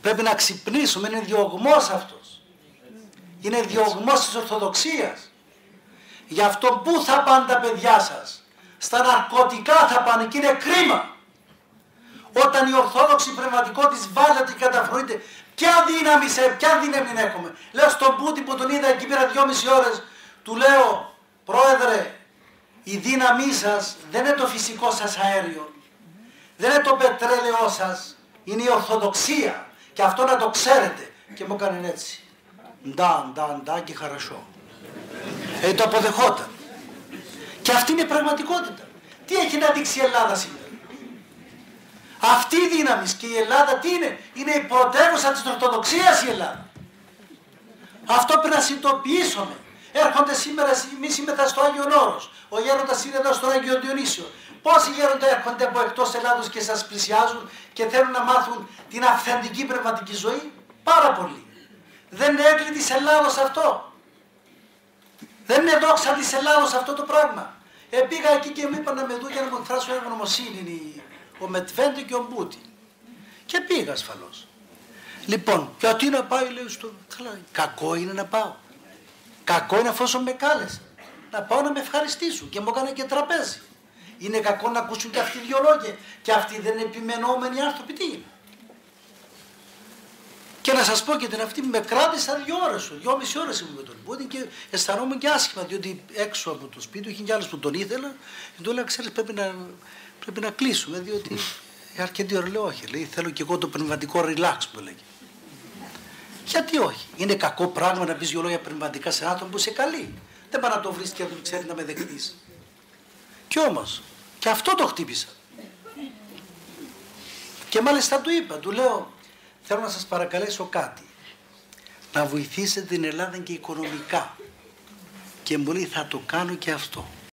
Πρέπει να ξυπνήσουμε, είναι διωγμός αυτός. Είναι διωγμός της Ορθοδοξίας. Γι' αυτό πού θα πάνε τα παιδιά σας? Στα ναρκωτικά θα πάνε και είναι κρίμα. Όταν η Ορθόδοξη πνευματικότητα βάλετε και καταφρονείτε, ποια δύναμη έχουμε? Λέω στον Πούτιν που τον είδα εκεί πέρα 2,5 ώρες, του λέω, πρόεδρε, η δύναμή σας δεν είναι το φυσικό σας αέριο, δεν είναι το πετρέλαιό σας, είναι η Ορθοδοξία και αυτό να το ξέρετε. Και μου έκανε έτσι, ντα και χαρασό. Το αποδεχόταν. Και αυτή είναι η πραγματικότητα. Τι έχει να δείξει η Ελλάδα σήμερα? Αυτή η δύναμη. Και η Ελλάδα τι είναι? Είναι η πρωτεύουσα της Ορθοδοξίας η Ελλάδα. Αυτό πρέπει να συνειδητοποιήσουμε. Έρχονται σήμερα, εμείς είμαστε στο Άγιον Όρος. Ο γέροντας είναι εδώ στον Άγιο Διονύσιο. Πόσοι γέροντα έρχονται από εκτός Ελλάδος και σας πλησιάζουν και θέλουν να μάθουν την αυθεντική πνευματική ζωή? Πάρα πολλοί. Δεν είναι έγκλη της Ελλάδος αυτό. Δεν είναι δόξα της Ελλάδος αυτό το πράγμα. Πήγα εκεί και μου είπαν να με δουν για να μου εκφράσουν ευγνωμοσύνη ο Μετβέντε και ο Μπούτιν. Και πήγα ασφαλώς. Λοιπόν, γιατί να πάει, λέει, καλά, κακό είναι να πάω. Κακό είναι εφόσον με κάλεσαν. Να πάω να με ευχαριστήσουν και μου έκανε και τραπέζι. Είναι κακό να ακούσουν και αυτοί οι δυο λόγια? Και αυτοί δεν είναι επιμενόμενοι άνθρωποι? Τι είναι? Και να σας πω και την αυτή με κράτησα 2 ώρες, 2,5 ώρες ήμουν με τον Πούτιν και αισθανόμουν και άσχημα, διότι έξω από το σπίτι του είχε κι άλλους που τον ήθελαν και του έλεγα, ξέρεις, πρέπει να κλείσουμε, διότι αρκετή ώρα. Λέω, όχι, λέει, θέλω και εγώ το πνευματικό relax, μου λέγε. Γιατί όχι? Είναι κακό πράγμα να πεις 2 λόγια πνευματικά σε άνθρωπο που σε καλεί? Δεν πάει να το βρεις και δεν ξέρει να με δεχτείς. Κι όμως, και αυτό το χτύπησα. Και μάλιστα του είπα, του λέω, θέλω να σας παρακαλέσω κάτι. Να βοηθήσετε την Ελλάδα και οικονομικά. Και μου λέει, θα το κάνω και αυτό.